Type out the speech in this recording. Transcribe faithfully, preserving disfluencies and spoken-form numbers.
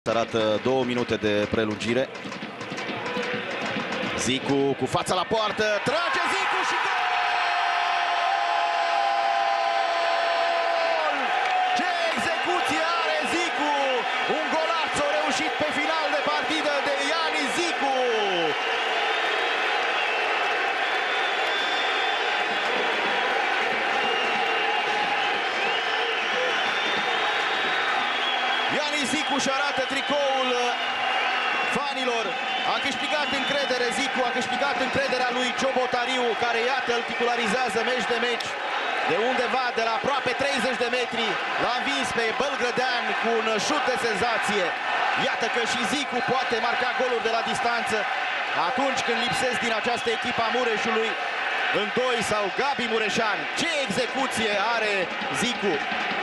Arată două minute de prelungire. Zicu cu fața la poartă, trage Zicu și gol! Ce execuție are Zicu! Un golaț reușit pe final de partidă de Iani Zicu! Iani Zicu și arată tricoul fanilor. A câștigat încredere Zicu, a câștigat încrederea lui Ciobotariu, care iată îl titularizează meci de meci. De undeva, de la aproape treizeci de metri, l-a învins pe Bălgrădean cu un șut de senzație. Iată că și Zicu poate marca goluri de la distanță atunci când lipsesc din această echipă a Mureșului în doi sau Gabi Mureșan. Ce execuție are Zicu!